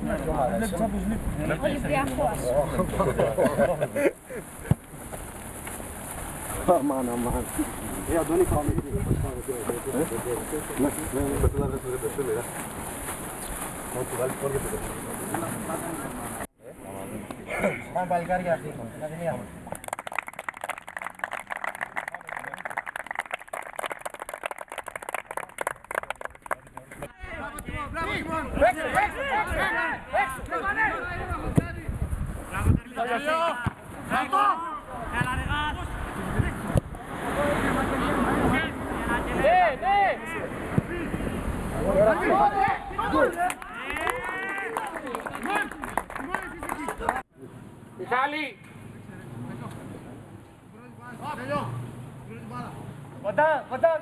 Ολυμπιακός. Αμάν, αμάν. Αντώνη, πάμε. Πάμε παλικάρια αυτή. Μιχάλη! Κοντά, κοντά!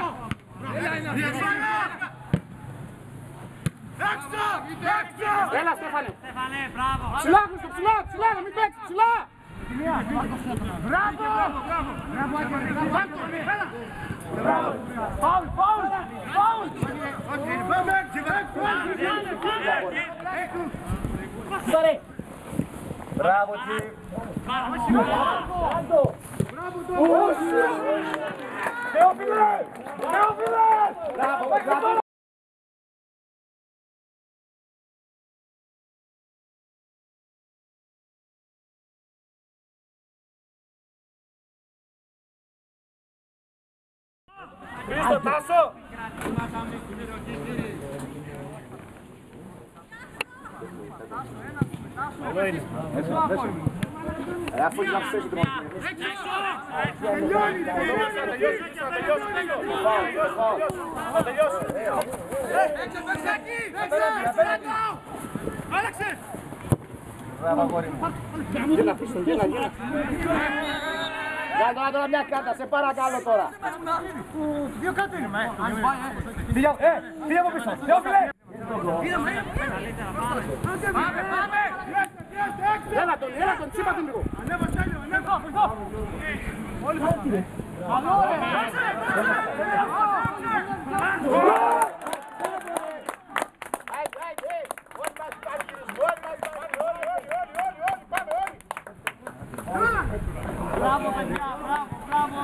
Έλα Στέφανε! Ψηλά, Χρήστο, ψηλά, ψηλά, να μην παίξεις, ψηλά! Μπράβο! Φάουλ, φάουλ, φάουλ! Μπράβο, Τζι! Θεόφιλε! Θεόφιλε! Μπράβο, μπράβο! Χρήστο, Τάσο! Εδώ είναι. Αφού είναι αυτός το μάτι. Τελειώνει! Θα τελειώσει! Άλλαξε! Μπράβο, αγόρι μου. Γέλα, Χρήστο, γέλα, γέλα. Κάνε τώρα μια κάρτα, σε παρακαλώ τώρα. Δύο κάτω είναι, φύγε από πίσω, Θεόφιλε! Πάμε, πάμε! Έλα τον, τσίπα τον λίγο. Ανέβω, Στέλιο, ανέβω, εδώ. Όλοι πάμε. Καλό, Μπράβο, παιδιά, μπράβο,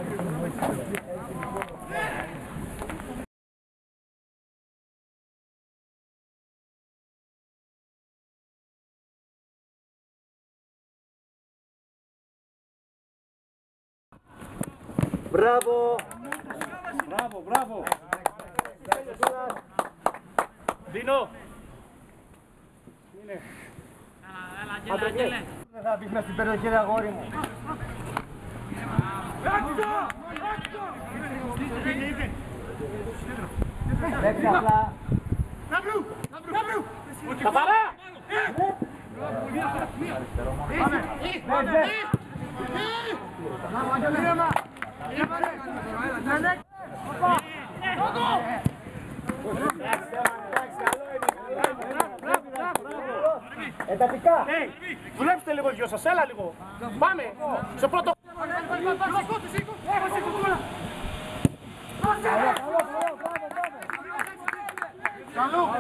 Μπράβο! Μπράβο, μπράβο! Δίνω! Δεν θα μπεις μες στην περιοχή, αγόρι μου. Λέξει απλά. Καθαρά! Εντατικά. Δουλέψτε λίγο δυο σας, έλα λίγο. Πάμε, στο πρώτο. Καλό.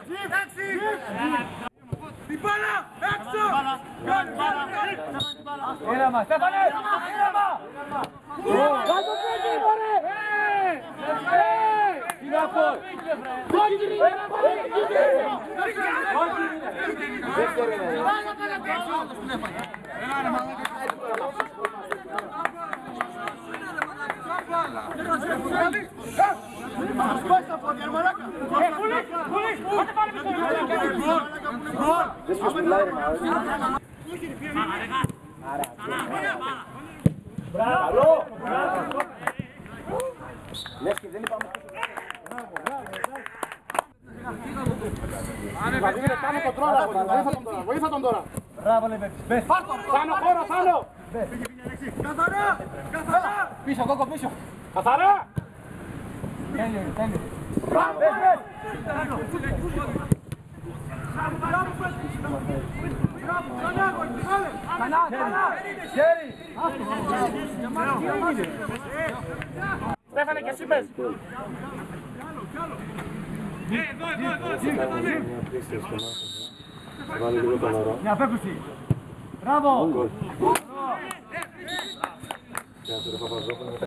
Την μπάλα, έξω. Ήρεμα, Στέφανε. Ήρεμα. Κάτω πέγγι, μωρέ. Τι να πω. Κόκκινη. Μπράβο! Λες και δεν είπαμε. Κάνε κοντρόλα, βοήθα τον τώρα. Μπράβο, Λεβέντης. Πάνω χώρο, πάνω. Καθαρά, καθαρά. Πίσω, Κόκο, πίσω. Καθαρά. Τέλειο, τέλειο. Μπράβο, Χέρι. Στέφανε και εσύ πες. Βάλει λίγο το νερό. Μια απέκρουση. Μπράβο. Και να το Παπαζόπουλο.